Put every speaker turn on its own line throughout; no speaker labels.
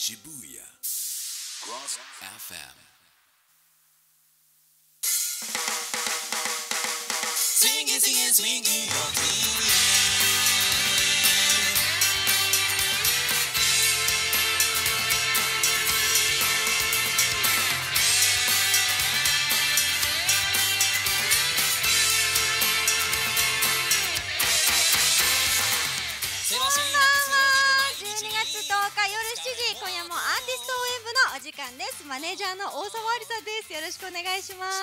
Shibuya Cross FM Swinging, swinging, swinging your feet
今夜もアーティストウェブのお時間です。マネージャーの大沢ありさです。よろしくお願いします。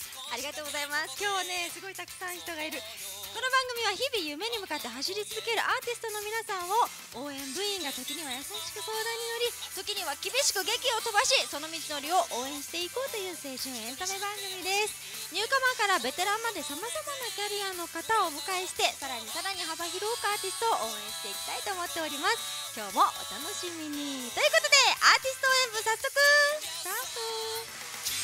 ありがとうございます。今日はね、すごいたくさん人がいる。この番組は日々夢に向かって走り続けるアーティストの皆さんを応援部員が時には優しく相談に乗り、時には厳しく檄を飛ばし、その道のりを応援していこうという青春エンタメ番組です。ニューカマーからベテランまで様々なキャリアの方をお迎えして、さらに幅広くアーティストを応援していきたいと思っております。今日もお楽しみにということで、アーティストウェブ早速スタート。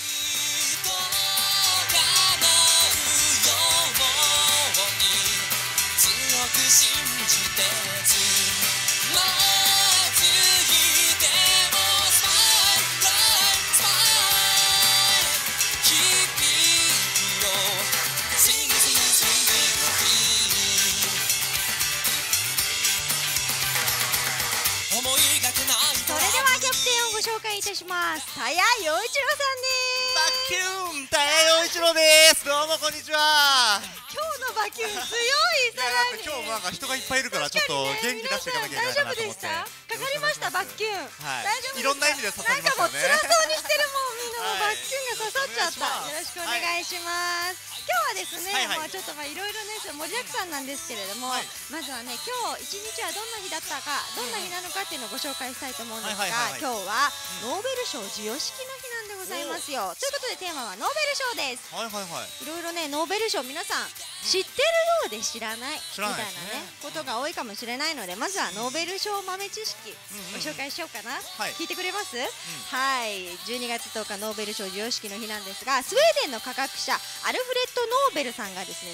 強く信じてつらついてもスマイルスマイル日々を Sing Sing Sing Sing 思いがけないそれではキャプテンをご紹介いたします。田谷陽一郎さんです。
バッキューン田谷陽一郎です。どうもこんにちは。
今日のバキュン強い。さらに
今日もなんか人がいっぱいいるからちょっと元気出していかなきゃいけないなと思って。
かかりましたバッキュン。
はい。
大丈夫ですか。
いろんな意味で刺さりましたね。
なんかもう辛そうにしてるもんみんなもうバッキュンが刺さっちゃった。よろしくお願いします。今日はですね、もうちょっといろいろね盛りだくさんなんですけれども、まずはね今日一日はどんな日だったか、どんな日なのかっていうのをご紹介したいと思うんですが、今日はノーベル賞授与式の日なんでございますよ。ということでテーマはノーベル賞です。いろいろねノーベル賞皆さん知ってるようで知らないみたいなねことが多いかもしれないので、まずはノーベル賞豆知識ご紹介しようかな。聞いてくれます？はい、12月10日ノーベル賞授与式の日なんですが、スウェーデンの科学者アルフレッド・ノーベルさんがですね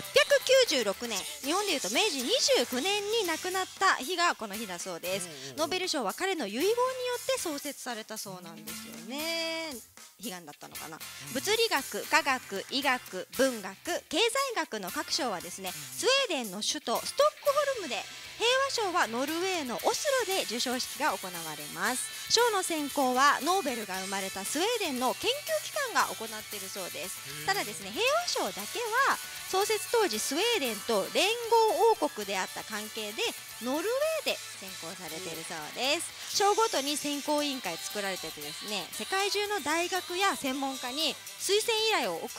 1896年、日本でいうと明治29年に亡くなった日がこの日だそうです。ノーベル賞は彼の遺言によって創設されたそうなんですよね。悲願だったのかな。物理学、科学、医学、文学、経済学の各賞はですね、スウェーデンの首都ストックホルムで、平和賞はノルウェーのオスロで授賞式が行われます。賞の選考はノーベルが生まれたスウェーデンの研究機関が行っているそうです。ただですね、平和賞だけは創設当時スウェーデンと連合王国であった関係でノルウェーで選考されているそうです。賞ごとに選考委員会作られててですね、世界中の大学や専門家に推薦依頼を送って、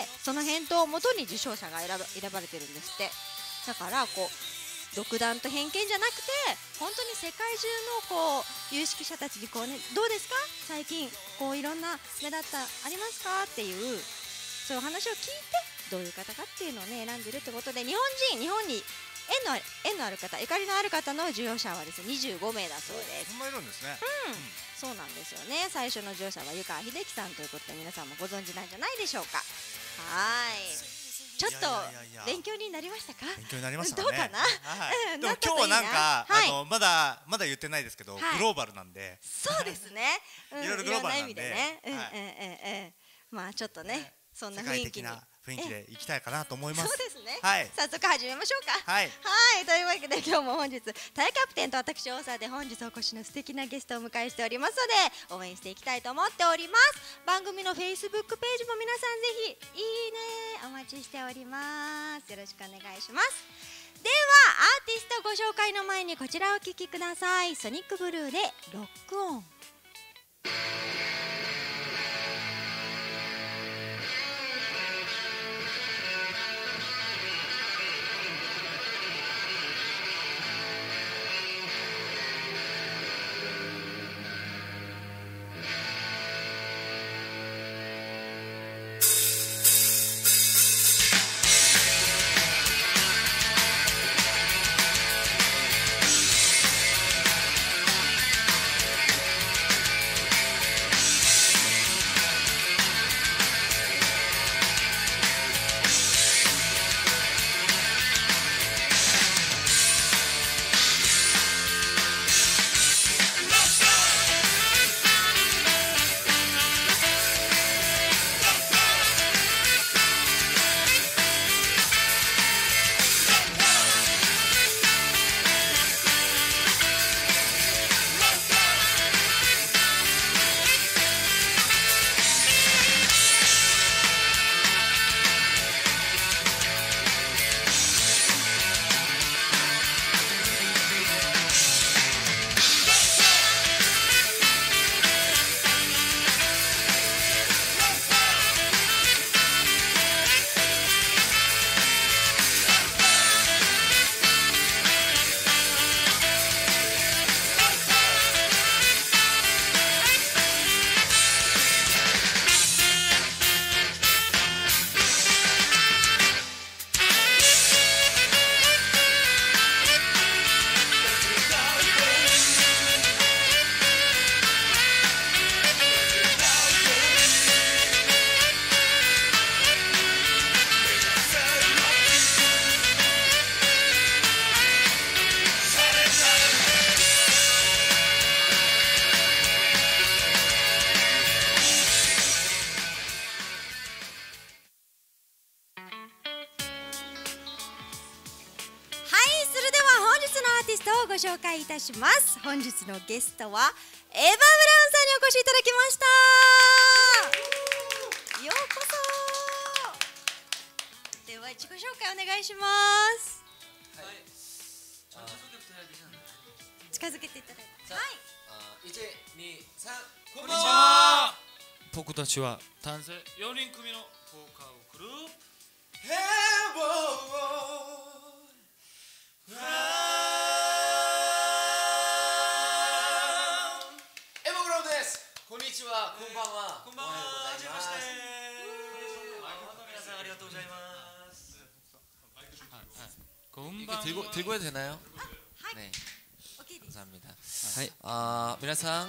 その返答をもとに受賞者が選ばれてるんですって。だからこう独断と偏見じゃなくて、本当に世界中のこう有識者たちにこうね、どうですか最近こういろんな目立ったありますかっていうそういう話を聞いて、どういう方かっていうのをね選んでるってことで、日本に縁のある方、ゆかりのある方の授与者はですね25名だそうです。
そんないるんですね。
そうなんですよね。最初の授与者は湯川秀樹さんということで、皆さんもご存知なんじゃないでしょうか。はい。ちょっと勉強になりましたか？
勉強になりましたね。
どうかな？
でも今日はなんかまだ言ってないですけど、グローバルなんで。
そうですね。
いろいろグローバルなんで
ね。まあちょっとね、そんな雰囲気に。
雰囲気でいきたいかなと思います。
そうですね。
はい。
早速始めましょうか。
はい。
というわけで今日も本日田谷キャプテンと私大沢で本日お越しの素敵なゲストをお迎えしておりますので、応援していきたいと思っております。番組の Facebook ページも皆さんぜひいいねお待ちしております。よろしくお願いします。ではアーティストご紹介の前にこちらをお聴きください。ソニックブルーでロックオン。 ストをご紹介いたします。本日のゲストはエヴァ・ブラウンさんにお越しいただきました。ようこそ。では自己紹介お願いします。はい、近づけていただいて。はい。
1、2、3、
こんにちは。僕たちは男性4人組のボーカルグループエ
ヴァブラウンです。こんにちは、こんばんは。
こんばんは。はじめまして。皆さんありがとうございます。こんばんは。
들고 해도 되나요? 네. 감사합니다.皆さん、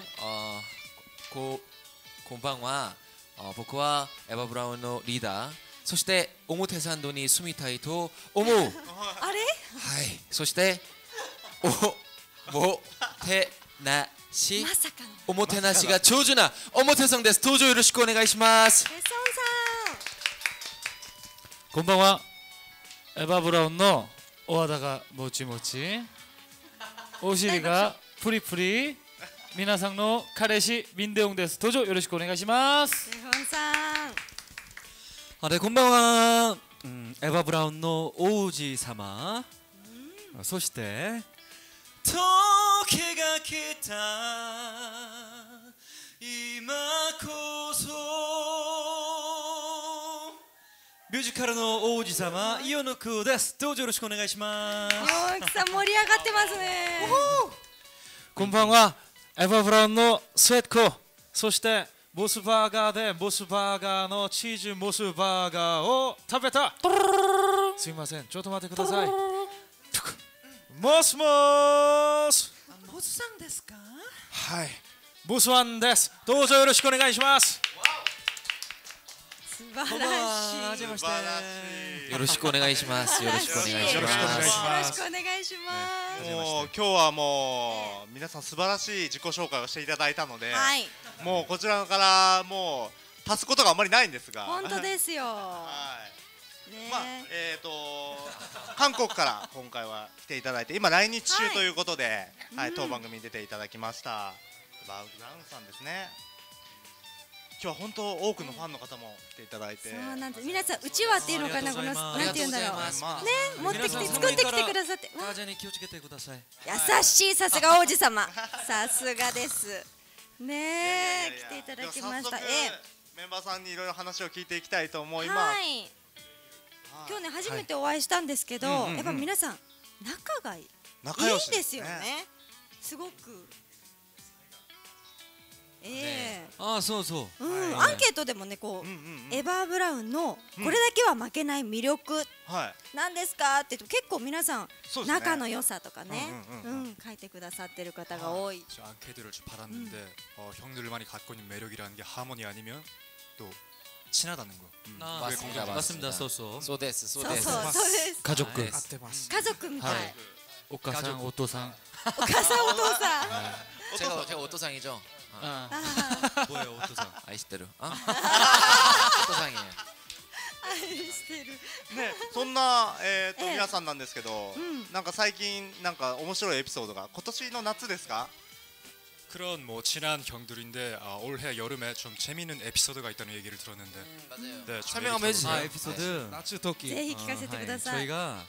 こんばんは。僕はエヴァブラウンのリーダー、そして表参道に住みたいと思う。
あれ？
はい。そしておもてなし。
まさかの。
おもてなしが上手な表さんです。登場よろしくお願いします。
ベソンさん。
こんばんは。エヴァブラウンのお肌がもちもち、お尻がプリプリ。皆さんの彼氏ミンデヨンです。登場よろしくお願いします。
ベソンさん。
こんばんは。エヴァブラウンの王子様。そして時が来た今こそミュージカルの王子様イオノクです。どうぞよろしくお願いします。
大木さん盛り上がってますね。
こんばんは。エヴァブラウンのスウェットコ、そしてモスバーガーでモスバーガーのチーズモスバーガーを食べた。すいません、ちょっと待ってください。モスモス。
モスさんですか？
はい、モスワンです。どうぞよろしくお願いします。
素晴らしい。
はじめまして。
よろしくお願いします。よろしくお願いします。
よろしくお願いします。
もう今日はもう皆さん素晴らしい自己紹介をしていただいたので、
はい。
もうこちらからもう足すことがあんまりないんですが、
本当ですよ。
はい。
ね。
まあ韓国から今回は来ていただいて、今来日中ということで、はい、当番組に出ていただきましたバウブラウンさんですね。今日は本当多くのファンの方も来ていただいて、
そうなんです。皆さんうちわっていうのかな、このなんていうんだろう。ね、持ってきて作ってきてくださって。
風に気をつけてください。
優しい、さすが王子様。さすがです。ねえ、来ていただきました。
メンバーさんにいろいろ話を聞いていきたいと思います。
はい。今日ね初めてお会いしたんですけど、やっぱ皆さん仲がいいですよね。すごく。
そうそう。
アンケートでもね、こうエヴァブラウンのこれだけは負けない魅力なんですかって言うと、結構皆さん仲の良さとかね、書いてくださってる方が多い。
앙케이트를 좀 받았는데 형들만이 갖고 있는 매력이라는 게 하모니 아니면 또 친하다는 거.
맞습니다. 소소.
そうです。
そうそうそうです。
家族。
家族みたい。
お母さん、お父さん。
お母さん、お父さん。
제가 오토상이죠.
뭐예요, 오토상?
아이시테루. 오토상이에요.
愛してる。
ね、そんな皆さんなんですけど、なんか最近なんか面白いエピソードが今年の夏ですか？
그런 뭐 친한 형들인데 올해 여름에 좀 재미있는 에피소드가 있다는 얘기를 들었는데.
맞아요.
네,
설명 한번 해주세요.
에피소드. 나츠 토끼.
ぜひ聞かせてください。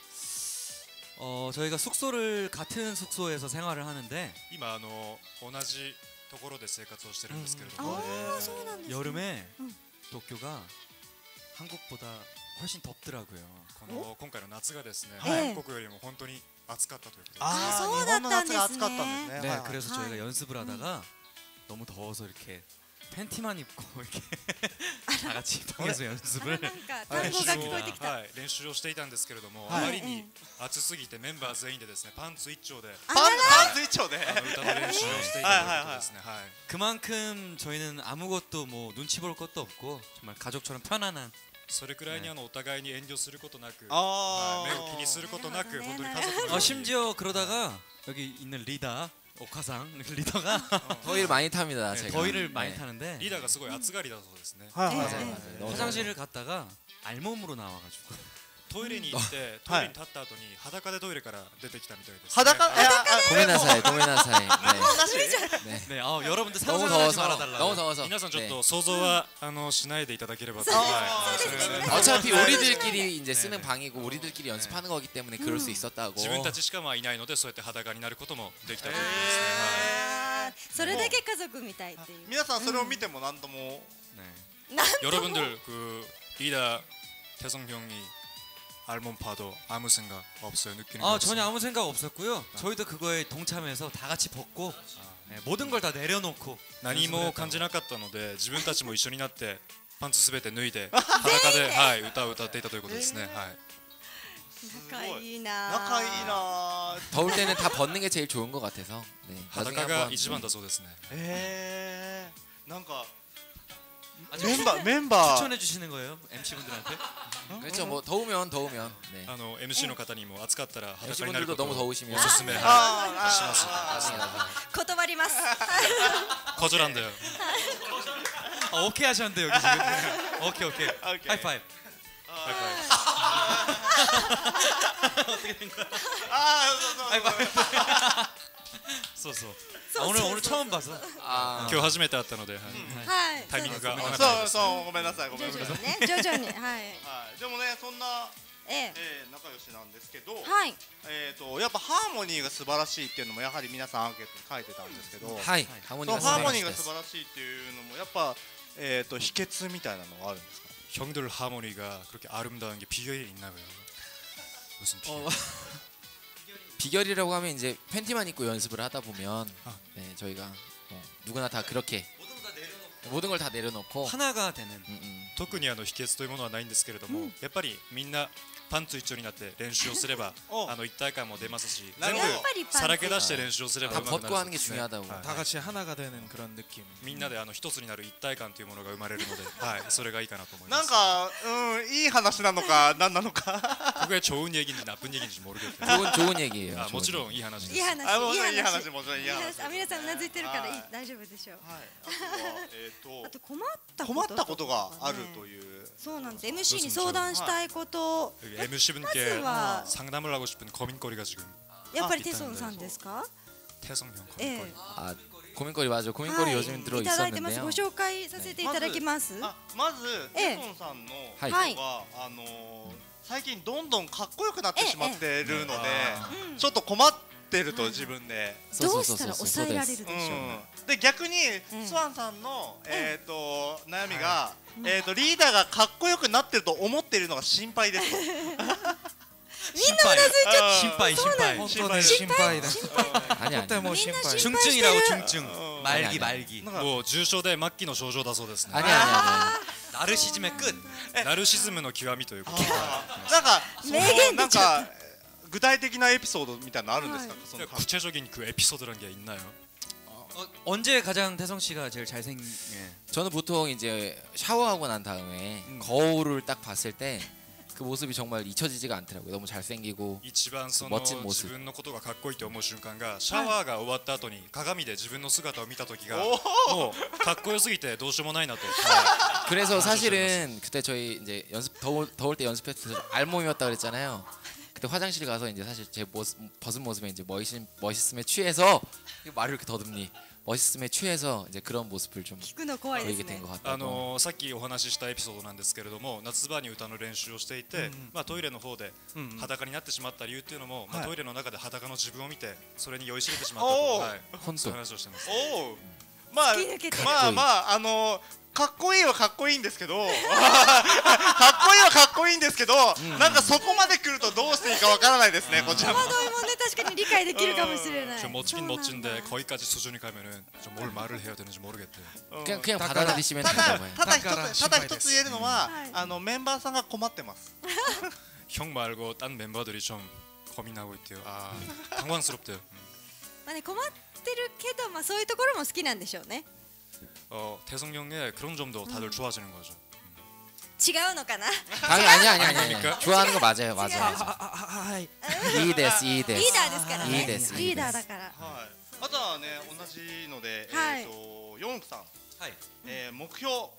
저희가 숙소를 같은 숙소에서 생활을 하는데
今同じところで生活をしてるんですけれども、
여름에 도쿄가 한국보다 훨씬 덥더라고요.
今回の夏がですね、韓国よりも本当に暑かったということで。
そうだったんですね。
네, 그래서 저희가 연습을 하다가 너무 더워서 이렇게 팬티만 입고 이렇게 다 같이 방에서 연습을
なんか単語が聞こえてきた。
はい、練習をしていたんですけれども、あまりに暑すぎてメンバー全員でですね、パンツ一丁で
パンツ一丁で
歌の練習をしていたということですね。はい。
그만큼 저희는 아무것도 뭐 눈치 볼 것도 없고 정말 가족처럼 편안한
それくらいにお互いに遠慮することなく、目を気にすることなく、本当に家族の。
심지어 그러다가 여기 있는 리더 오카상 리더가
더위를 많이 탑니다. 제가.
더위를 많이 타는데
리더가 すごい暑がりだそうですね.
화장실을 갔다가 알몸으로 나와가지고
トイレに行ってトイレに立った後に裸でトイレから出てきたみたいです。
裸
ごめんなさいごめんなさいね
네, 여러분들
너무
상상하지
더워서
말아달라고.
너무 더워서
皆さんちょっ
네.
と想像はしないでいただければと。
어차피 우리들끼리 이제 쓰는 방이고 우리들끼리 연습하는 거기 때문에 그럴 수 있었다고.
自分たちしかいないのでそうやって裸になることもできたと思いますね。
それだけ家族みたいっていう。
皆さんそれを見ても何とも
여러분들 그 리더 태성 형이 알몸 파도 아무 생각 없어요? 느끼는 거
아
없어요?
전혀 아무 생각 없었고요. 저희도 그거에 동참해서 다 같이 벗고 네, 모든 걸 다 내려놓고
何も感じなかったので自分たちも一緒になってパンツすべて脱いで裸で、はい、歌を歌っていたということですね。はい。
仲いいな。
仲いいな。
더울 때는 다 벗는 게 제일 좋은 것 같아서. 네.
裸が一番だそうですね。
なんか
멤버 추천해 주시는 거예요? MC분들한테?
그렇죠. 뭐 더우면 네.
MC の方にも暑かったら裸に
MC
なるこ
분들도
と
너무
をお
더우시면
すすめします。
나중에 나서.
断ります。
거절한대요.
오케이 하셨는데 여기 지금. 오케이. 하이파이브.
어떻게 된 거야? 하이파이브.
そうそう。오늘 처음 봐서.
今日初めて会ったので、
はい。
タイミングが合わなかったです。
そうごめんなさいごめんなさい。
徐々にはい。
でもねそんな仲良しなんですけど、やっぱハーモニーが素晴らしいっていうのもやはり皆さんアンケートに書いてたんですけど、
はい、
ハーモニーが素晴らしいっていうのもやっぱ秘訣みたいなのがあるんですか？
형들 하모니가 그렇게 아름다운 게 비결이 있나 봐요. 무슨 비결?
비결이라고 하면 이제 팬티만 입고 연습을 하다 보면 네, 저희가 누구나 다 그렇게 모든 걸 다 내려놓고
하나가 되는.
特に秘訣というものはないんですけれども、やっぱりみんなパンツ一丁になって練習をすれば一体感も出ますし、全部さらけ出して練習をすれば
다 벗고 하는 게 중요하다고.
다 같이 하나가 되는 그런 느낌.
みんなで一つになる一体感というものが生まれるので、はい、それがいいかなと思いま
なん
す。
かいい話なのか何なのか。
그게 좋은 얘기인지 나쁜 얘기인지 모르겠어요.
좋은 얘기예요.
もちろんいい話です。
いい話。
もちろんいい話もちろんいい話。
皆さんうなずいてるから大丈夫でしょう。あと困った
ことがあるという。
そうなんです。MC に相談したいこと。
MC분께 상담을 하고 싶은 고민거리가 지금.
やっぱりテソンさんですか？
태성 형 고민거리.
아 고민거리 맞아. 고민거리 요즘 들어
いただいてます。
있었는데요.
ご紹介させていただきます。
まずテソンさんのは最近どんどんかっこよくなってしまっているので、ちょっと困ってると自分で。
どうしたら抑えられるでしょう。
で逆にスワンさんの悩みがリーダーがかっこよくなってると思っているのが心配です。
みんなうなずいちゃって。
心配です。
아니
とても心配。
중증이라고 중증. 말기.
뭐重症で末期の症状だそうですね。
아니.
나르시즘의 끝.
나르시즘의極みということで。
なんか具体的なエピソードみたいなのあるんですか？
구체적인 그 에피소드란 게 있나요?
언제 가장 태성 씨가 제일 잘생긴?
저는 보통 이제 샤워하고 난 다음에 거울을 딱 봤을 때 그 모습이 정말 잊혀지지가 않더라고요. 너무 잘생기고
이 집안에서
멋진 모습.
自分のことがかっこいいと思う瞬間がシャワーが終わった後に鏡で自分の姿を見た時がもうかっこよすぎてどうしようもないなと。
그래서 사실은 그때 저희 이제 연습 더울 때 연습했을 때 알몸이었다 그랬잖아요. 그때 화장실 가서 이제 사실 제 벗은 모습에 이제 멋있음에 취해서 말을 이렇게 더듬니 멋있음에 취해서 이제 그런 모습을 좀 보이게 된 것 같아요.
さっきお話ししたエピソードなんですけれども、夏場に歌の練習をしていて、トイレの方で裸になってしまった理由っていうのも、トイレの中で裸の自分を見てそれに酔いしれてしまったと、そういう話をしてます。
まあかっこいいはかっこいいんですけど、かっこいいはかっこいいんですけど、なんかそこまで来るとどうしていいかわからないですね。こちらも。
戸惑いもね確かに理解できるかもしれない。
멋지긴 멋진데 거기까지 수준이 가면은 좀 뭘 말을 해야 되는지 모르겠대요.
그냥 받아들이시면 된다고요.
ただ一つ言えるのはメンバーさんが困ってます。
형 말고 딴 멤버들이 좀 고민하고 있대요. 아, 당황스럽대요.
まあね困ってるけどまあそういうところも好きなんでしょうね。
태성 형의 그런 점도 다들 좋아하시는 거죠.
違うのかな。
아니. 좋아하는 거 맞아요.
はい
いいです。
リーダーですからね。
いいです。
リーダーだから。
あとはね同じのでヨンクさん目標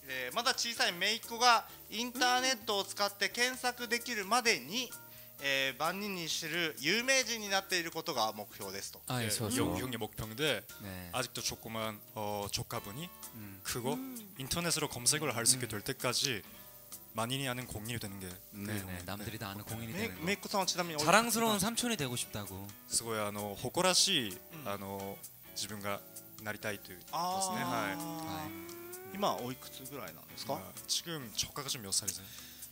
まだ小さい姪っ子がインターネットを使って検索できるまでに、万人に知る有名人になっていることが目標ですと。
아,
형의 목표인데
네.
아직도 조그만 조카분이 크고 인터넷으로 검색을 할 수 있게 될 때까지 만인이 아는 공인이 되는 게
네네. 남들이 다 아는 공인이
め
되는
姪っ子さんはちなみに
자랑스러운 삼촌이 되고 싶다고.
すごい誇らしい自分がなりたいというですね。はい。
今おいくつぐらいなんですか？
지금 조카가 좀 몇 살이세요?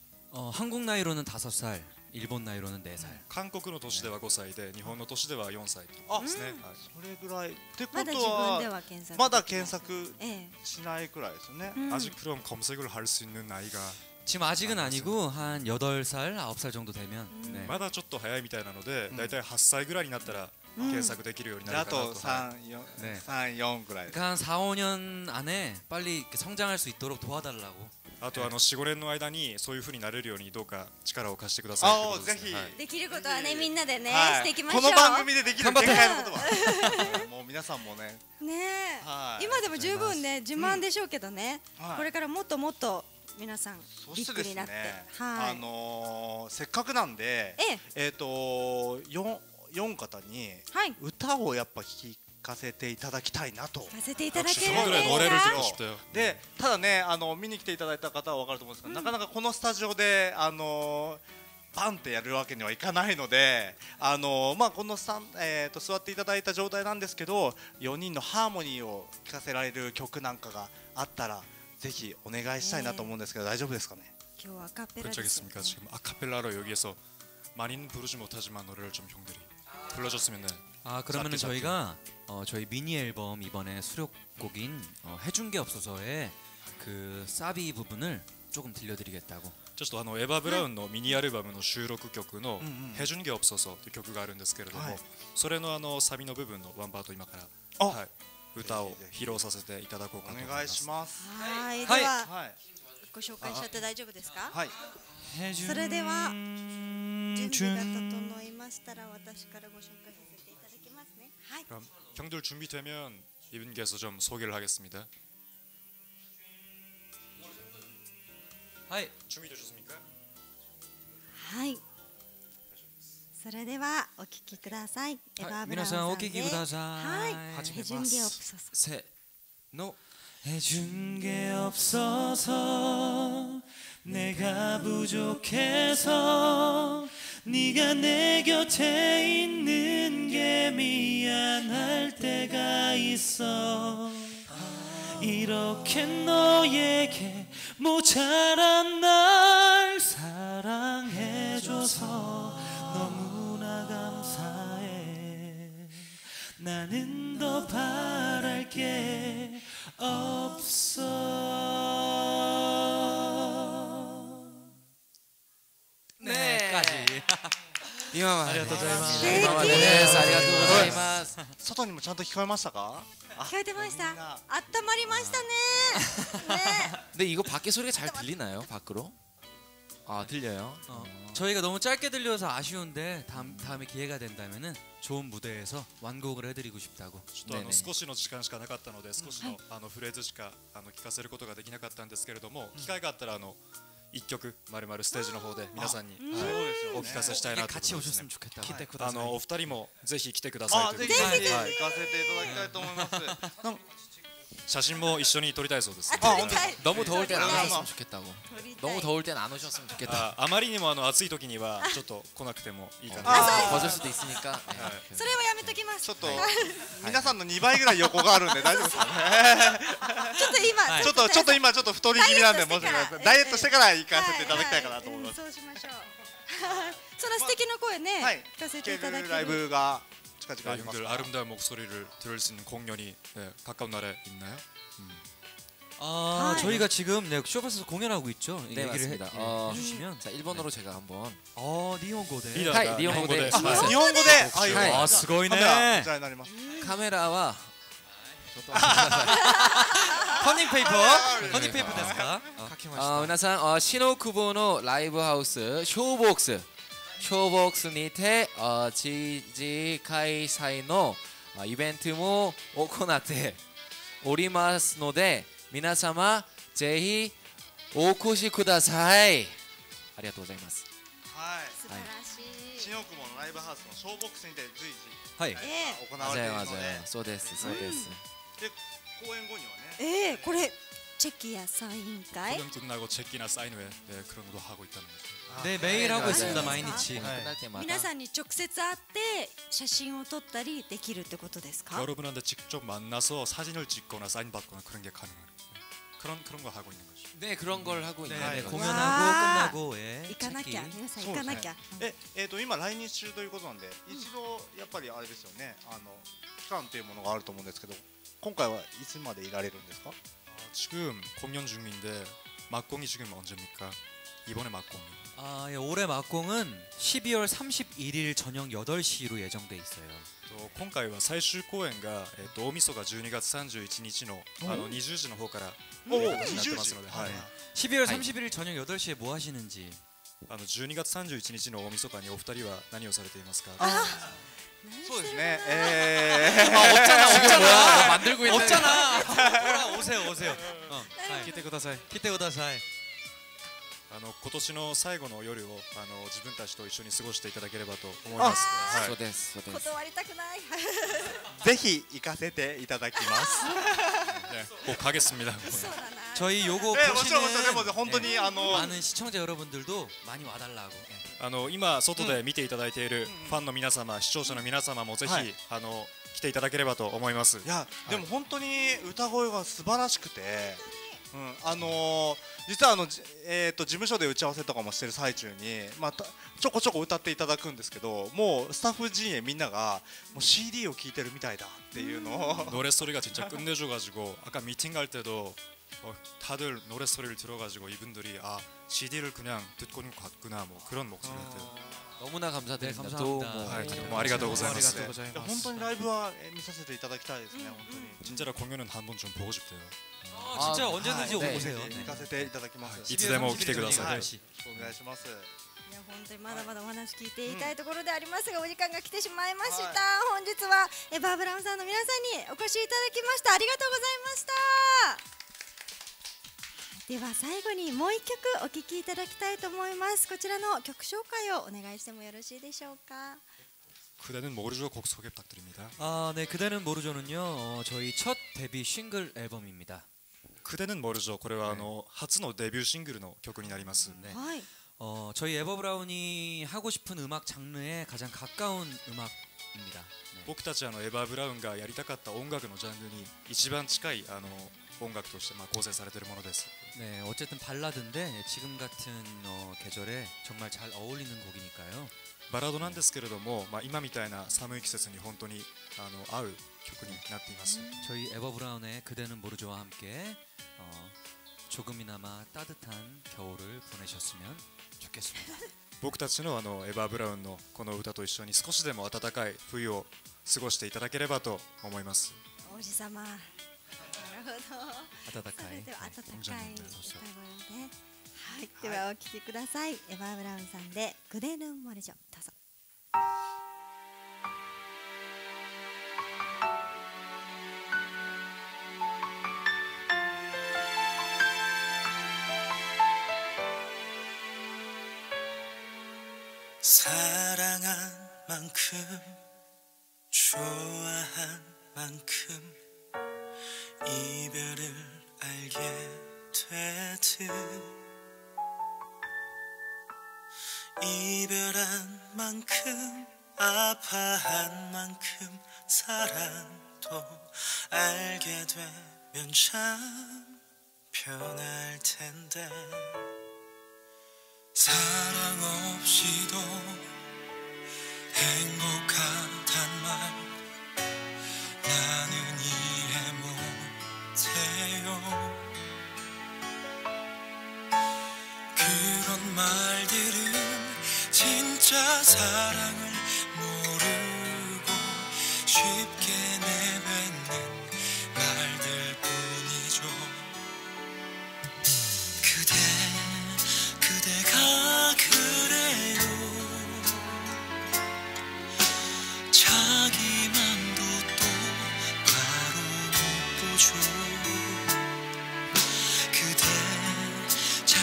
한국 나이로는 5살, 일본 나이로는 4살.
한국의 도시では5歳で日本の都市では4歳ですね。はい。
それぐらいってこ
まだ
と
自分で
は
は検索
まだ検索
え
しないくらいですよね。
아직 그럼 검색을 할 수 있는 나이가
지금 아직은 아니고 한 8살, 9살 정도 되면 네.
まだちょっと早いみたいなので、だいたい8歳ぐらいになったら検索できるようにな
あと
るかなと。
네.
3、4ぐらい。
그러니까 한 4, 5년 안에 빨리 이렇게 성장할 수 있도록 도와달라고.
あと4、5年の間にそういう風になれるようにどうか力を貸してくださいってことですね。
ぜひ
はい
できることはねみんなでね
はい
していきましょう。
この番組でできる限界のことはもう皆さんもね、
ねえ、
はい
今でも十分ね自慢でしょうけどね、
はい
これからもっともっと皆さんビ
そしてです
ッグになって、
ね、
はい、
せっかくなんで、4方に
はい、
歌をやっぱ聴かせていただきたいなと。
聞かせていただけ
저
るん
ぐらい
で
노래를
す
듣고
か？
싶대요.
でただね見に来ていただいた方は分かると思うんですけど、なかなかこのスタジオでバンってやるわけにはいかないので、この座っていただいた状態なんですけど、4人のハーモニーを聴かせられる曲なんかがあったらぜひお願いしたいなと思うんですけど、大丈夫ですかね？
今日はアカペラですよね。
괜찮겠습니까? 지금 아카펠라로 여기에서 많이는 부르지 못하지만 노래를 좀 형들이 불러줬으면 네.
아 그러면은
짧게
저희가 저희 미니 앨범 이번에 수록곡인 해준 게 없어서의 그 사비 부분을 조금 들려드리겠다고.
ちょっとエヴァ・ブラウンのミニアルバムの収録曲の「ヘジュンゲオプソソ」という曲があるんですけれども、
はい
それのサビの部分のワンパート今からはい歌を披露させていただこうかと思います。
お願いします。
はい、で
はい
は
はい
ご紹介しちゃって大丈夫ですか？
はい。
それでは準備が整いましたら私からご紹介させていただきますね。はい。
그럼 형들 준비되면 이분께서 좀 소개를 하겠습니다.
はい
준비되셨습니까?
はい。それではお聞きください。エヴァーブラウン
皆
さんで。
さんお聞きください。
はい。ヘジュンゲオプソソ。
세, 노. 해준 게 없어서 내가 부족해서 네가 내 곁에 있는 게 미안할 때가 있어. 이렇게 너에게 모자란 날 사랑해줘서 너무나 감사해. 나는 더 바랄 게 없어. 네까지.
今まで
ありがとうございます
今までですありがとうございます
外にもちゃんと聞こえましたか？
聞こえてました。
みんな
あったまりましたね。ね。
근데 이거 밖에 소리가 잘 들리나요? 밖으로? 아 들려요?
저희가 너무 짧게 들려서 아쉬운데 다음에 기회가 된다면은 좋은 무대에서 완곡을 해드리고 싶다고.
ちょっと少しの時間しかなかったので少しのフレーズしか聞かせることができなかったんですけれども、機会があったら一曲まるまるステージの方で皆さんに
そうですよね
お聞かせしたいなと思い
같이
ますね
오셨으면 좋겠다고.
お二人もぜひ来てください
あ、
ということで、
ぜひぜひ
はい
行かせていただきたいと思います。
写真も一緒に撮りたいそうです。
撮りたい。
너무 더울 땐 안
네.
오셨으면 좋겠다고
撮りたい
너무 더울 땐 안 오셨으면 좋겠다
あまりにも暑い時にはちょっと来なくてもいいかな。
벗을 수도 있으니까 네.
それはやめときます。
ちょっと皆さんの2倍ぐらい横があるんで大丈夫ですかね。
ちょっと今、
ちょっと今ちょっと太り気味なんでもしかしたらダイエットしてから行かせていただきたいかなと思います。
そうしましょう。その素敵な声ね、
はい
聞かせてい
聞け
ただけ
るライ
る。
ブが近々あります
형들
から。
아름다운 목소리를 들을 수 있는 공연이 가까운 날에 있나요?
아
하이.
저희가 지금 네, 쇼파에서 공연하고 있죠.
네,
얘기를
맞습니다.
해주시면.
자 일본어로 제가 한번
니혼고대.
리더.
하이 니혼고대
네.
日本語で、はい、
はい
あすごいね
カメラこちらになります。
카메라와
커닝 페이퍼.
네.
커닝 페이퍼 됐을까?
皆さんシノクボのライブハウスショーボックスにて知事開催のイベントも行っておりますので皆様ぜひお越しください。ありがとうございます。
はい。
素晴らしい。
新大久保のライブハウスのショーボックスにて随時
はい
行われているので、
そうです、そうです。
で公演後にはね、
これチェキやサイン会
그럼 끝나고 체키나 사인회 네, 그런 것도 하고 있다는 거죠.
네, 매일 하고 있습니다.毎日.
皆さんに直接会って写真を撮ったりできるってことですか？
여러분한테 직접 만나서 사진을 찍거나 사인 받거나 그런 게 가능한 그런 거 하고 있는 거죠.
네, 그런 걸 하고 있는
네,
거죠.
공연하고 끝나고
行かなきゃ、皆さん行かなきゃ。
今来日中ということなんで、一度やっぱりあれですよね、期間というものがあると思うんですけど、今回はいつまでいられるんですか？
지금 공연 중인데 막공이 지금 언제입니까? 이번에 막공.
아, 예, 올해 막공은 12월 31일 저녁 8시로 예정돼 있어요.
今回は最終公演が大晦日12月31日の20時の方からなってますので、はい。
12월 31일 저녁 8시에 뭐 하시는지.
12月31日の大晦日にお二人は何をされていますか？
そうですね。
없잖아. 만들고 있는.
없잖아. 오세요, 오세요.
来てください。
来てください。
今年の最後の夜を自分たちと一緒に過ごしていただければと思います。
そうです、そうです。
断りたくない。
ぜひ行かせていただきます。
꼭 가겠습니다.
저희 요거
もちろんでも本当に
많은 시청자 여러분들도 많이 와달라고.
今外で見ていただいているファンの皆様、視聴者の皆様もぜひ来ていただければと思います。
いやでも本当に歌声が素晴らしくて、実は事務所で打ち合わせとかもしてる最中に、ちょこちょこ歌っていただくんですけど、もうスタッフ陣営みんながもう CD を聴いてるみたいだっていうのを
노래 소리가 진짜 끝내줘가지고 아까 미팅 갈 때도 다들 노래 소리를 들어가지고 이분들이 아 CD를 그냥 듣고 갔구나 뭐 그런 목소리였대요.
너무나 감사드립니다.
네, 감사합니다.
너무 아리가또 고자이마스.
本当にライブは見させていただきたいですね。本当に
진짜로 공연은 한번 좀 보고 싶대요.
진짜 언제든지 오세요.
行かせていただきます。
いつでも来てください。
お願いします。
いや本当にまだまだお話聞いていたいところでありますが、お時間が来てしまいました。本日はバーブラウンさんの皆さんにお越しいただきました。ありがとうございました。では最後にもう一曲お聴きいただきたいと思います。こちらの曲紹介をお願いしてもよろしいでしょうか。
그대는 모르죠 곡 소개 부탁드립니다.
아, 네, 그대는 모르죠는요. 저희 첫 데뷔 싱글 앨범입니다.
그대는 모르죠. これは初のデビューシングルの曲になります。
네. 저희 에버브라운이 하고 싶은 음악 장르에 가장 가까운 음악입니다. 네.
僕たちエヴァブラウンがやりたかった音楽のジャンルに一番近い音楽として構成されているものです。
네, 어쨌든 발라드인데 지금 같은 계절에 정말 잘 어울리는 곡이니까요.
バラードなんですけれども、今みたいな寒い季節に本当に合う曲になっています。
저희 에버브라운의 그대는 모르죠와 함께 조금이나마 따뜻한 겨울을 보내셨으면 좋겠습니다.
僕たちのエヴァブラウンのこの歌と一緒に少しでも暖かい冬を過ごしていただければと思います。
王子様。なるほど。
暖かい。
それでは暖かい歌声ね。はい、ではお聴きください。エヴァブラウンさんで「グデヌンモレジョ」どうぞ。
이별한 만큼 아파한 만큼 사랑도 알게 되면 참 편할 텐데 사랑 없이도 행복하단 말 나는 이해 못해요. 그런 말들은 진짜 사랑을 모르고 쉽게 내뱉는 말들 뿐이죠. 그대가 그래요. 자기 맘도 똑바로 못 보죠. 그대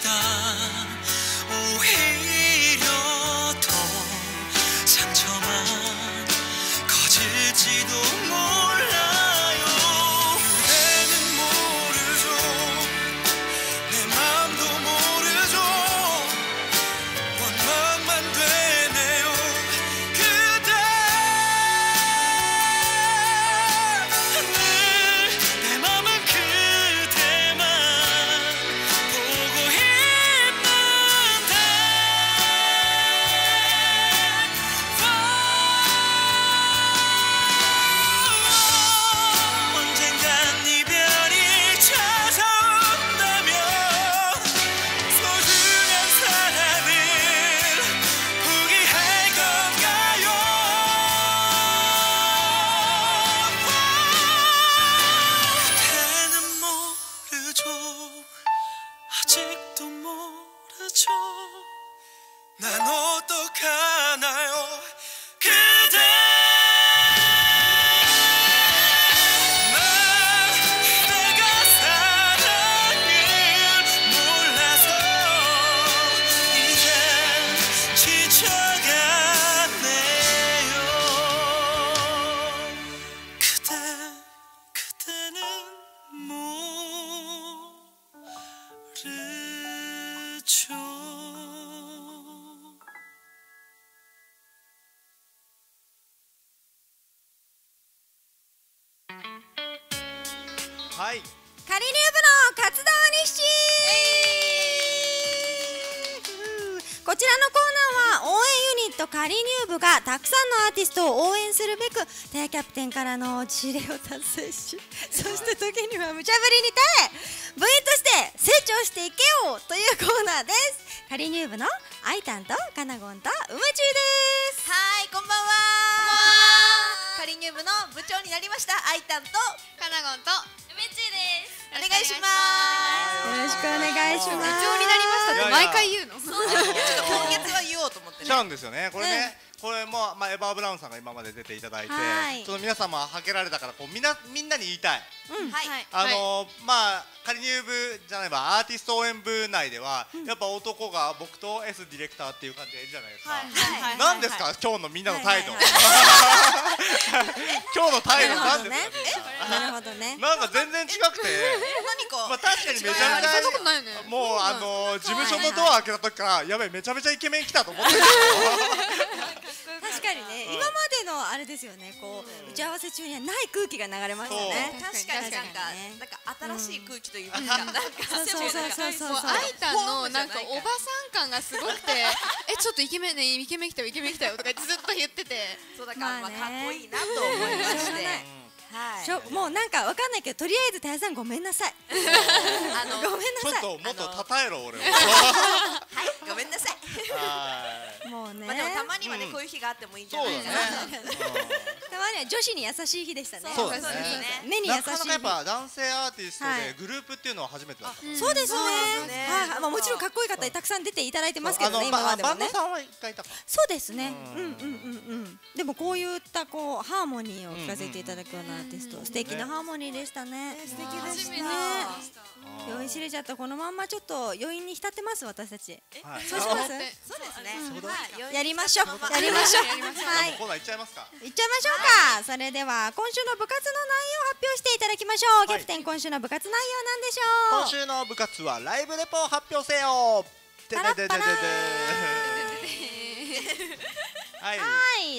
아니다 오히려 더 상처만 커질지도 몰라요 그대는 모르죠 내 맘도 모르죠 원망만 되네요 그대 늘 내 맘은 그대만 보고 있는데 언젠간 이별이 찾아온다면 소중한 사람을 포기할 건가요 그대는 모르죠 아직도 모르죠 난 어떡하나요 그대 난 내가 사랑을 몰라서 이제 지쳐가네요 그대는 모르죠
はい。
カリニュー部の活動日誌こちらのコーナーは応援ユニットカリニュー部がたくさんのアーティストを応援するべくテキャプテンからの指令を達成しそして時には無茶ぶりに耐え部員として成長していけようというコーナーですカリニュー部のアイタンとカナゴンとウムチューです
はい、こんばんは。カリニュー部の部長になりましたアイタンとカナゴンと梅チーです。お願いします。
よろしくお願いします
部長になりましたって毎回言うの。ちょっと今月は言おうと思ってね。
しちゃうんですよね。これね、これもエバーブラウンさんが今まで出ていただいて、
はい
ちょっと皆様はけられたからこうみんなに言いたい。
はい。
カリニュー部じゃないわアーティスト応援部内ではやっぱ男が僕と S ディレクターっていう感じでいるじゃないですか。なんですか今日のみんなの態度。今日の態度なんですか。
なるほどね
なんか全然違くて。
何か。
まあ確かにめちゃめちゃもう事務所のドア開けた時からやべえめちゃめちゃイケメン来たと思ってた。
確かにね、今までのあれですよね、こう打ち合わせ中にはない空気が流れましたね。
確かになんか新しい空気というか、なんか
そう
アイタンのなんかおばさん感がすごくて、ちょっとイケメンね、イケメン来たよイケメン来たよとかずっと言ってて、
そうだからかっこいいなと思いまして。
もうなんかわかんないけどとりあえずタヤさんごめんなさい。ごめんなさい。
ちょっともっとたたえろ俺を。
はいごめんなさい。
もうね。
まあでもたまにはねこういう日があってもいいんじゃないですか。
たまには女子に優しい日でしたね。
そうですね。
目に優しい。
なかなかやっぱ男性アーティストでグループっていうのは初めてだった。
そうですね。はい。まあもちろんかっこいい方たくさん出ていただいてますけどね今までもね。
バンドさんは一回いたか。
そうですね。でもこういったこうハーモニーを聞かせていただくようなアーティスト素敵なハーモニーでしたね。
素敵でした。
酔いしれちゃったこのまんまちょっと余韻に浸ってます私たち。
そうします。そうですね。
やりましょう。やりましょう。はい。
コーナー行っちゃいますか。
行っちゃいましょうか。それでは今週の部活の内容を発表していただきましょう。キャプテン今週の部活内容なんでしょう。
今週の部活はライブレポを発表せよ。
はい、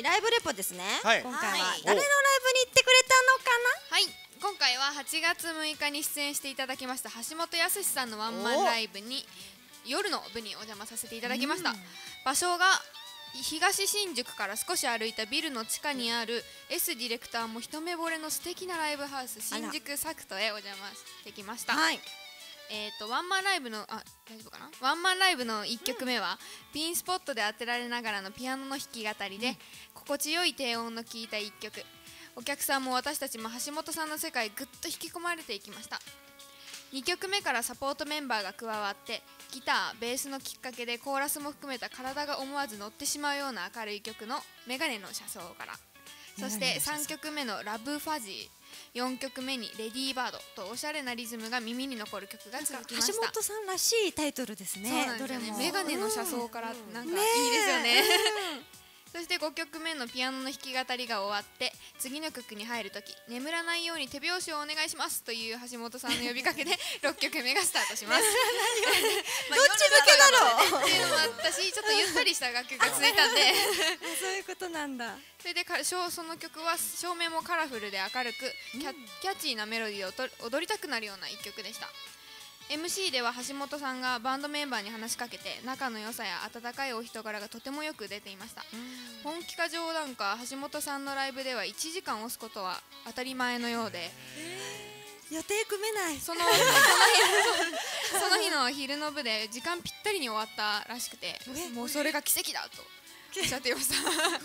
ライブレポですね。今回は誰のライブに行ってくれたのか
な。はい、今回は8月6日に出演していただきました橋本康さんのワンマンライブに夜の部にお邪魔させていただきました。場所が東新宿から少し歩いたビルの地下にある S ディレクターも一目惚れの素敵なライブハウス新宿サクトへお邪魔してきました。ワンマンライブの大丈夫かな。ワンマンライブの1曲目は、ピンスポットで当てられながらのピアノの弾き語りで、心地よい低音の効いた1曲。お客さんも私たちも橋本さんの世界ぐっと引き込まれていきました。2曲目からサポートメンバーが加わってギター、ベースのきっかけでコーラスも含めた体が思わず乗ってしまうような明るい曲のメガネの車窓から、そして3曲目のラブファジー、 4曲目にレディーバードとおしゃれなリズムが耳に残る曲が続きました。
橋本さんらしいタイトルですね。
そうなんですよね。
どれも
メガネの車窓からなんかいいですよね。そして5曲目のピアノの弾き語りが終わって次の曲に入るとき眠らないように手拍子をお願いしますという橋本さんの呼びかけで6曲目がスタートします。
どっち向けだろう
っていうのもあったしちょっとゆったりした楽曲が続いたんで
そういうことなんだ。
それでその曲は照明もカラフルで明るくキャッチーなメロディーで踊りたくなるような一曲でした。MC では橋本さんがバンドメンバーに話しかけて仲の良さや温かいお人柄がとてもよく出ていました。本気か冗談か橋本さんのライブでは1時間押すことは当たり前のようで、
予定組めない。
その日の昼の部で時間ぴったりに終わったらしくて、もうそれが奇跡だとおっしゃっていました。
橋本さん。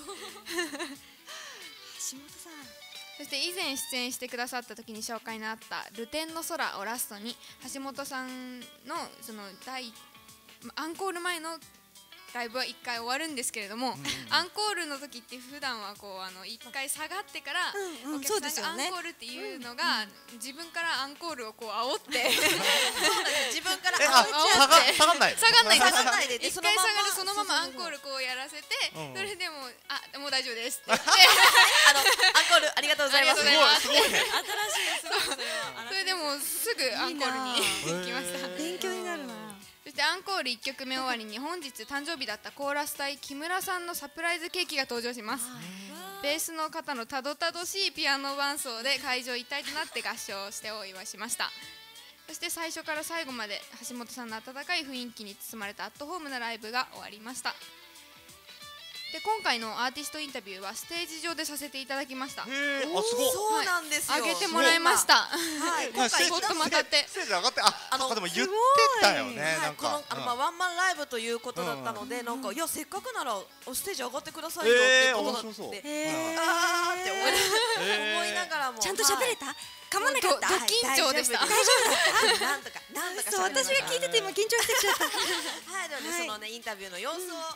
そして以前出演してくださった時に紹介のあった「ルテンの空」をラストに橋本さんのそのアンコール前のライブは1回終わるんですけれども、アンコールの時って普段はこう1回下がってからお客さんがアンコールっていうのが自分からアンコールをこう煽って
自分から
下がんない
下がんない
下がんないで
一回下がるそのままアンコールこうやらせてそれでももう大丈夫ですって言って
アンコールありがとうございます。
すごいね。
それでもうすぐアンコールに行きました。
勉強になるな。
そしてアンコール1曲目終わりに本日誕生日だったコーラス隊木村さんのサプライズケーキが登場します。ベースの方のたどたどしいピアノ伴奏で会場一体となって合唱してお祝いしました。そして最初から最後まで橋本さんの温かい雰囲気に包まれたアットホームなライブが終わりました。で今回のアーティストインタビューはステージ上でさせていただきました。
あすごい。
そうなんですよ。
あげてもらいました。
はい今回
ちょっとまたって
ステージ上がってでも言ってたよね。なんか
ワンマンライブということだったのでなんかいやせっかくならステージ上がってくださいよってことだってあーって思いながらも
ちゃんと喋れた？噛まなかった？
ド緊張でした。
大丈夫だった。なんとか
そう私が聞いてて今緊張してきちゃった。
はい、なのでそのねインタビューの様子を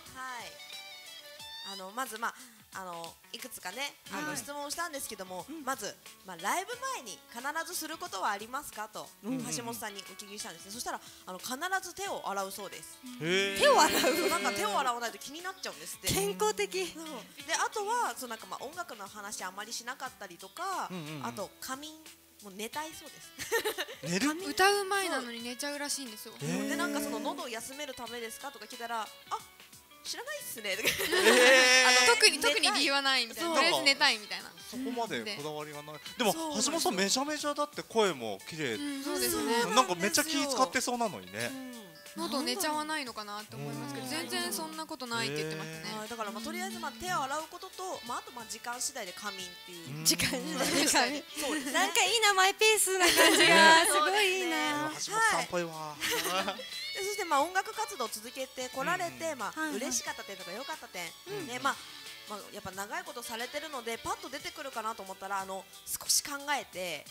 まずいくつかね質問をしたんですけども、まずライブ前に必ずすることはありますかと橋本さんにお聞きしたんですね。そしたら必ず手を洗うそうです。
手を洗う？
なんか手を洗わないと気になっちゃうんですって。
健康的。で
あとはなんか音楽の話あんまりしなかったりとか、あと仮眠もう寝たいそうです。
寝る？
歌う前なのに寝ちゃうらしいんですよ。
でなんかその喉を休めるためですかとか聞いたら知らないっすね。
特に理由はないみたいな。とりあえず寝たいみたいな。
そこまでこだわりがない。でも橋本さんめちゃめちゃだって声も綺麗。
そうですね。
なんかめっちゃ気使ってそうなのにね。
喉寝ちゃわないのかなって思いますけど全然そんなことないって言ってましたね。
だからとりあえず手を洗うこととあと時間次第で仮眠っていう
時間次第で
そうですね。
なんかいいなマイペースな感じがすごいいいな。
橋本さんっぽいわ。
そして音楽活動を続けてこられて嬉しかった点とか良かった点ねやっぱ長いことされてるのでパッと出てくるかなと思ったら少し考えて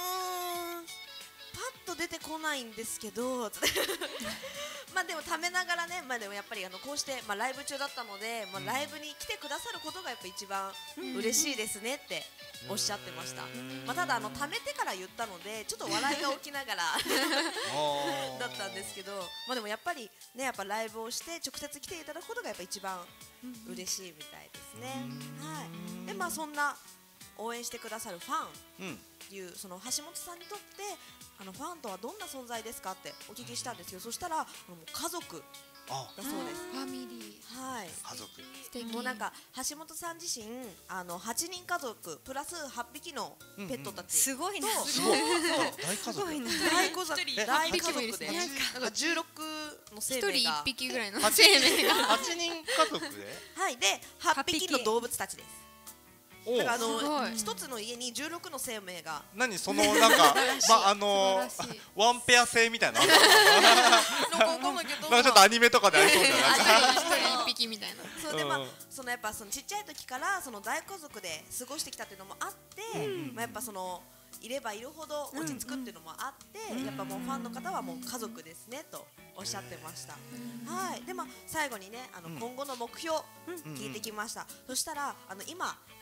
パッと出てこないんですけどでもためながらねでもやっぱりこうしてライブ中だったのでライブに来てくださることがやっぱ一番嬉しいですねっておっしゃってました。ただ貯めてから言ったのでちょっと笑いが起きながらだったんですけどでもやっぱりねやっぱライブをして直接来ていただくことがやっぱ一番嬉しいみたいですね。はい。でそんな応援してくださるファンっていうその橋本さんにとってファンとはどんな存在ですかってお聞きしたんですよ。そしたら家族だそうです。
ファミリ
ー。はい。
家族。
素敵。
もうなんか橋本さん自身8人家族プラス8匹のペットたち。
すごいな。
すごい。大家族。
大家族で。なんか16の生命が。
1人1匹ぐらいの生命が。
8人家族で。
はい。で8匹の動物たちです。だから一つの家に16の生命が。
何そのなんかワンペア制みたいな。なんかちょっとアニメとかでありそうじゃない。
一人一匹みたいな。
そうでやっぱちっちゃい時から大家族で過ごしてきたっていうのもあってやっぱいればいるほど落ち着くっていうのもあってやっぱもうファンの方はもう家族ですねとおっしゃってました。はい。で最後にね今後の目標聞いてきました。そしたら今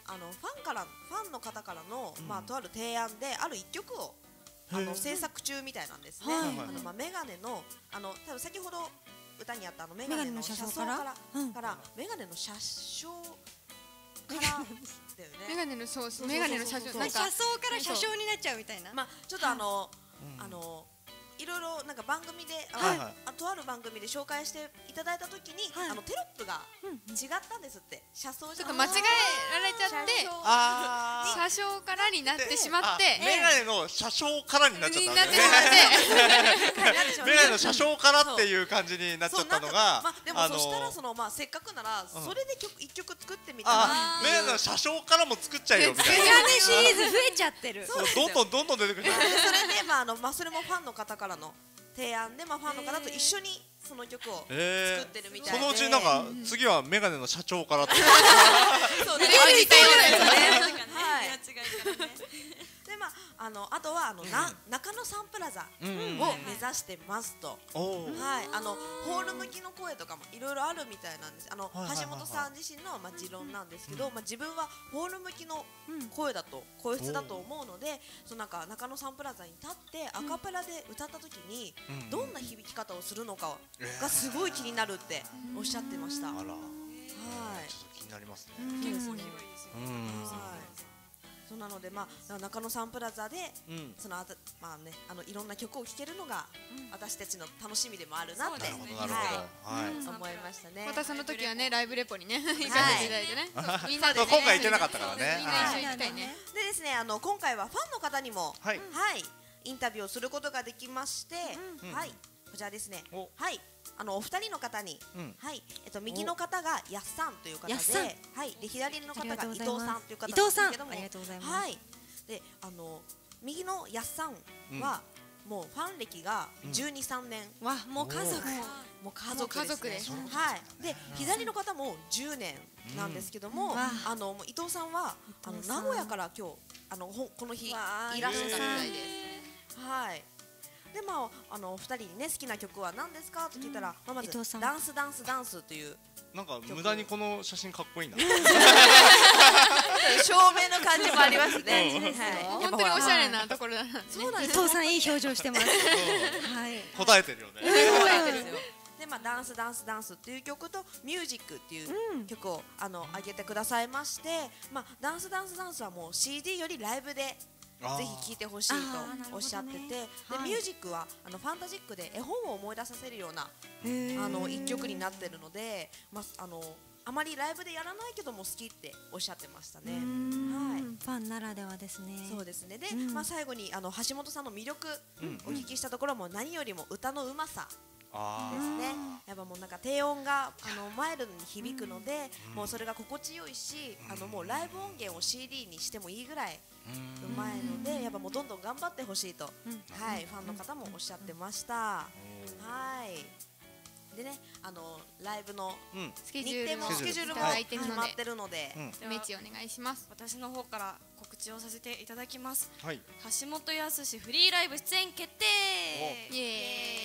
ファンの方からのまあとある提案である一曲を制作中みたいなんですね。まあメガネの多分先ほど歌にあったメガネの車窓からメガネの車掌からだよね。
メガネのそうメガネの車掌
車窓から車掌になっちゃうみたいな。
まあちょっといろいろなんか番組でとある番組で紹介していただいたときにテロップが違ったんですって。車窓
ちょっと間違えられちゃって車掌からになってしまって
メガネの車掌からになっちゃったんですね。メガネの車掌からっていう感じになっちゃったのが、
でもそしたらせっかくならそれで一曲作ってみたら
メガネの車掌からも作っちゃえよみたいな。
メガネシリーズ増えちゃってる。
どんどん出てくる。
それでそれもファンの方からの提案でファンの方と一緒にその曲を作ってるみたいで、
そのうちなんか次はメガネの社長からと
そうね、似たようなやつね。であとは中野サンプラザを目指してますと。ホール向きの声とかもいろいろあるみたいなんです。橋本さん自身の持論なんですけど、自分はホール向きの声質だと思うので、なんか中野サンプラザに立ってアカペラで歌った時にどんな響き方をするのかがすごい気になるっておっしゃってました。はい。ちょっ
と気になりますね。
結構広いですね。そうなので中野サンプラザでいろんな曲を聴けるのが私たちの楽しみでもあるなって思いましたね。
またその時はねライブレポにね行かせていただいてね。みんなで
今回行けなかったからね。
みんな一緒に行きたいね。
でですね今回はファンの方にもインタビューをすることができまして、こちらですね。お二人の方に、右の方がやっさんという方で、左の方が伊藤さんという方なんですけども、で右のやっさんはもうファン歴が12、13年、
もう家
族です。で左の方も10年なんですけども、伊藤さんは名古屋から今日この日いらっしゃったみたいです。はい。でお二人にね好きな曲は何ですかと聞いたら、まずダンスダンスダンスという
なんか無駄にこの写真かっこいいな。
照明の感じもありますね。
本当におしゃれなところだな。
そうなんです。
伊藤さんいい表情してます。
答えてるよね。
でダンスダンスダンスっていう曲とミュージックっていう曲を上げてくださいまして、ダンスダンスダンスはもう CD よりライブでぜひ聴いてほしいとおっしゃってて、でミュージックはファンタジックで絵本を思い出させるような一曲になってるので、あまりライブでやらないけども好きっておっしゃってましたね。
ファンならではですね。
そうですね。で最後に橋本さんの魅力お聞きしたところも何よりも歌のうまさですね。やっぱもうなんか低音がマイルドに響くので、もうそれが心地よいし、もうライブ音源を CD にしてもいいぐらいうまいので、やっぱもうどんどん頑張ってほしいと、ファンの方もおっしゃってました。はい。でね、ライブの日程もスケジュールも決まってるので、
メチお願いします。
私の方から告知をさせていただきます。
はい。
橋本康フリーライブ出演決定。
イエーイ。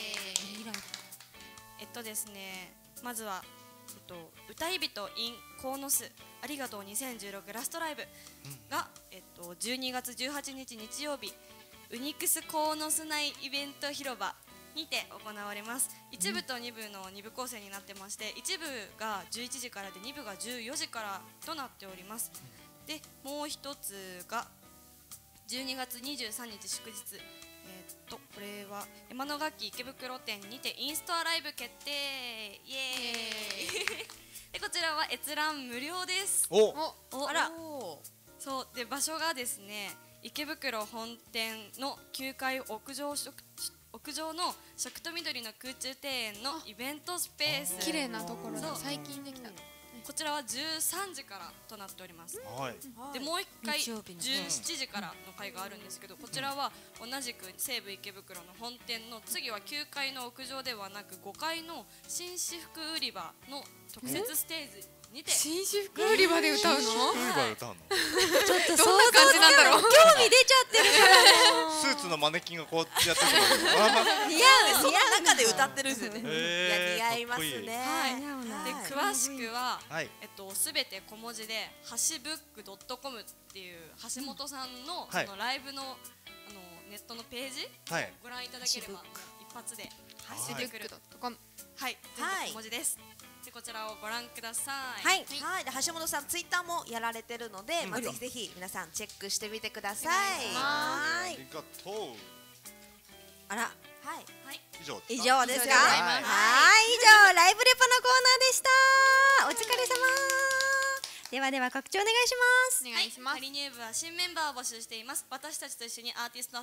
ですね、まずは歌い人 in 鴻巣ありがとう2016ラストライブが12月18日日曜日ウニクス鴻巣内イベント広場にて行われます。1部と2部の2部構成になってまして、1部が11時からで2部が14時からとなっております。でもう一つが12月23日祝日、これは山の楽器池袋店にてインストアライブ決定。イエーイでこちらは閲覧無料です。あら、そうで場所がですね、池袋本店の9階屋上の食と緑の空中庭園のイベントスペース。
綺麗なところだ。最近できた。
こちらは13時からとなっております。でもう1回17時からの回があるんですけど、こちらは同じく西武池袋の本店の次は9階の屋上ではなく5階の新私服売り場の特設ステージにて。
新私服売り場で歌うの？
売り場で歌うの？
ちょっと
どんな感じなんだろう。
興味出ちゃってるから。
スーツのマネキンがこうやってる
似合う
その中で歌ってるんですよね。いや似合いますね。
はい。で詳しくは
はい
すべて小文字でhashbook.com っていう橋本さんの
はい
そのライブのネットのページ
はい
ご覧いただければ一発でハッシュ
ル
でくる
ックドットコム。
はい全部小文字です。でこちらをご覧ください。
はい、はい、で橋本さんツイッターもやられてるので、まあぜひぜひ皆さんチェックしてみてください。は
ありがとう。
あら、
はい、
以上
以上ですか。
はい
はい、以上ライブレポのコーナーでした。お疲れ様。ではでは告知お願いします。
お願いします。
カリニューブは新メンバーを募集しています。私たちと一緒にアーティスト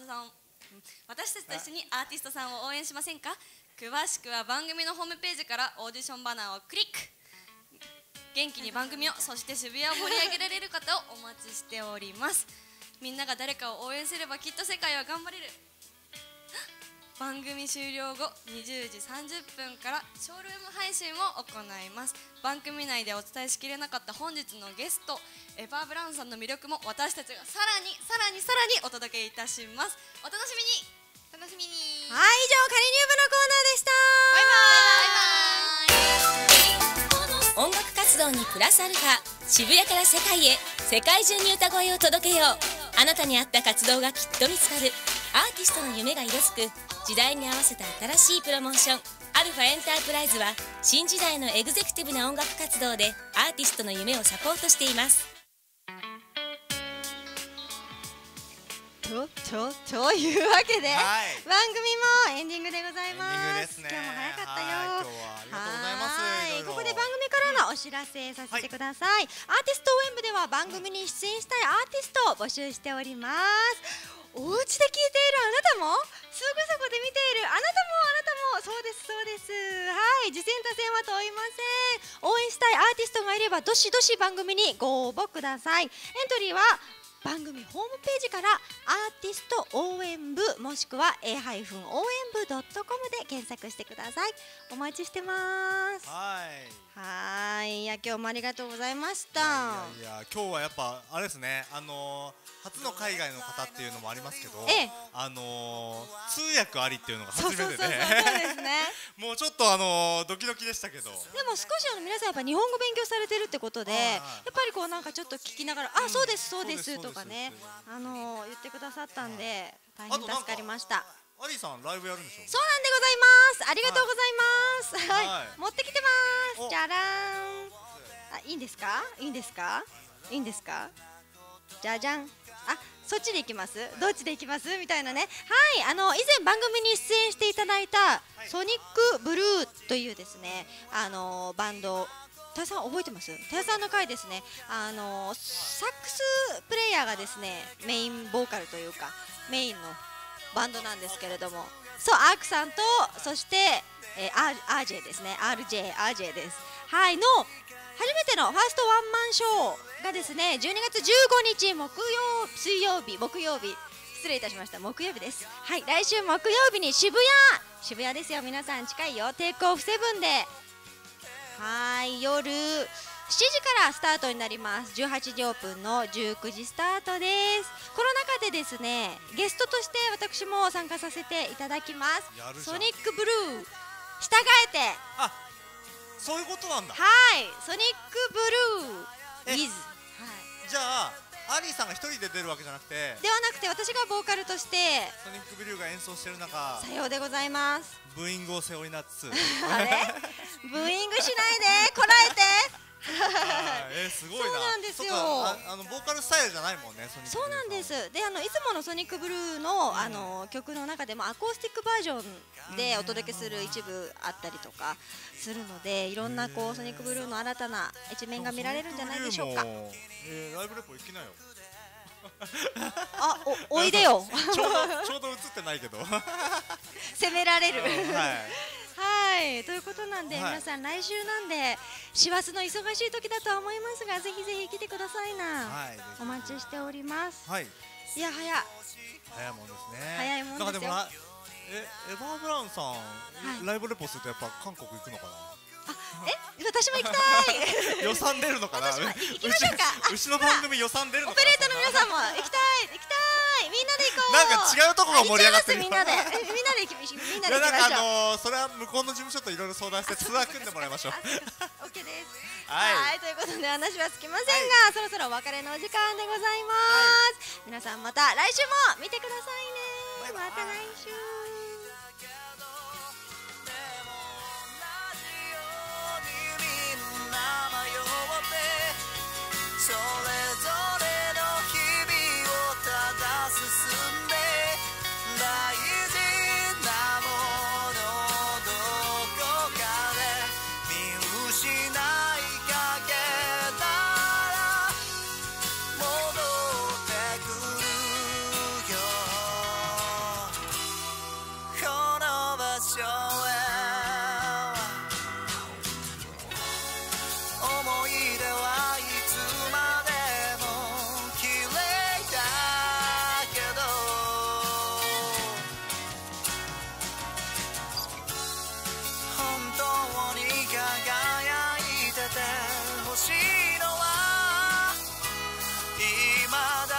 さんを応援しませんか。詳しくは番組のホームページからオーディションバナーをクリック。元気に番組を、そして渋谷を盛り上げられる方をお待ちしております。みんなが誰かを応援すればきっと世界は頑張れる。番組終了後20時30分からショールーム配信を行います。番組内でお伝えしきれなかった本日のゲストエヴァーブラウンさんの魅力も私たちがさらにお届けいたします。お楽しみに。
楽しみに。
はい、以上カリニューブのコーナーでした。
音楽活動にプラスアルファ、渋谷から世界へ、世界中に歌声を届けよう。あなたに合った活動がきっと見つかる。アーティストの夢が色づく時代に合わせた新しいプロモーション。アルファエンタープライズは新時代のエグゼクティブな音楽活動でアーティストの夢をサポートしています。
というわけで、
はい、
番組もエンディングでございます。
エンディングですね。
今日も早かったよ。
今日はありがとうございます。
はい、ここで番組からのお知らせさせてください。アーティスト応援部では番組に出演したいアーティストを募集しております。お家で聞いているあなたも、すぐそこで見ているあなたも、そうですそうです。はい、次戦他戦は問いません。応援したいアーティストがいればどしどし番組にご応募ください。エントリーは番組ホームページからアーティスト応援部もしくは a-応援部.com で検索してください。お待ちしてます。はい、いや今日もありがとうございました。
いや今日はやっぱあれですね、初の海外の方っていうのもありますけど、通訳ありっていうのが初めてで、
そうですね。
もうちょっとドキドキでしたけど、
でも少し皆さんやっぱ日本語勉強されてるってことで、やっぱりこうなんかちょっと聞きながら、あ、そうですそうですとかね、言ってくださったんで大変助かりました。
アリーさんライブやるんでしょ。
そうなんでございます。ありがとうございます。はい、持ってきてます。じゃらーん。あ、いいんですか。いいんですか。いいんですか。じゃじゃん。あ、そっちで行きます。どっちで行きますみたいなね。はい、以前番組に出演していただいたソニックブルーというですね、バンド。田さん覚えてます？田さんの回ですね。サックスプレイヤーがですね、メインボーカルというかメインのバンドなんですけれども、そうアークさんとそして、RJ ですね、RJ です。はいの初めてのファーストワンマンショーがですね、12月15日木曜日失礼いたしました、木曜日です。はい、来週木曜日に渋谷ですよ。皆さん近いよ。テイクオフ7で、はい、夜7時からスタートになります。18時オープンの19時スタートです。この中でですね、ゲストとして私も参加させていただきます。ソニックブルー、従えて。
あ、そういうことなんだ。
はい、ソニックブルー with。
じゃあアリーさんが一人で出るわけじゃなくて、
ではなくて私がボーカルとして
ソニックブルーが演奏してる中、
さようでございます。
ブーイングを背負いなつつ
あれブーイングしないでこらえて
すごいな。
そうなんですよ。
ボーカルスタイルじゃないもんね、ソニックブルー。
そうなんです。で、いつものソニックブルーの曲の中でもアコースティックバージョンでお届けする一部あったりとかするので、いろんなこうソニックブルーの新たな一面が見られるんじゃないでしょうか。
ライブレポ行きなよ。
あ、おいでよ。
ちょうど映ってないけど。
責められる。
はい、
ということなんで、皆さん来週なんで師走の忙しい時だとは思いますが、ぜひぜひ来てくださいな。お待ちしております。いや、早
いもんですね。
早いもんですよ。
なんかでもエヴァーブラウンさん、ライブレポするとやっぱ韓国行くのかな。
私も行きたい。
予算出るのかな。
行きましょうか。
うちの番組予算出るのかな。
オペレーターの皆さんも行きたい。みんなで行こう。
なんか違うとこが盛り上がってる。
みんなで行きましょう。
なんかそれは向こうの事務所といろいろ相談してツアー組んでもらいましょう。
オッケーです。
はい、
ということで話はつきませんが、そろそろお別れのお時間でございます。皆さんまた来週も見てくださいね。また来週。
それぞれの日々をただ進んで大事なものどこかで見失いかけたら戻ってくるよこの場所へ思い出はいつまでも綺麗だけど本当に輝いてて欲しいのは今だ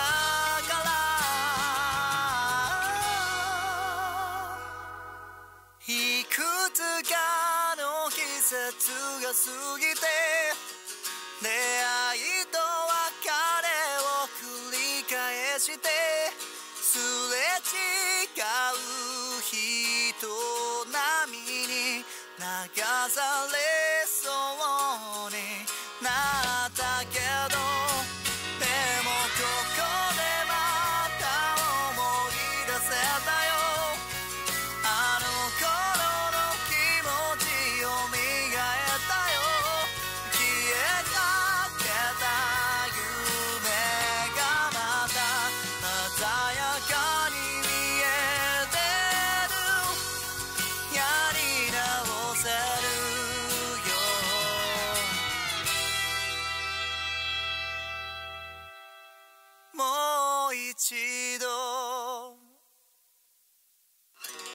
からいくつかの季節が過ぎて出会いと別れを繰り返してすれ違う人波に流されそうになったけどでもここでまた思い出せたよあの頃の気持ちを磨いたよ消えかけた夢がまた鮮やかに見えてるやり直せるよもう一度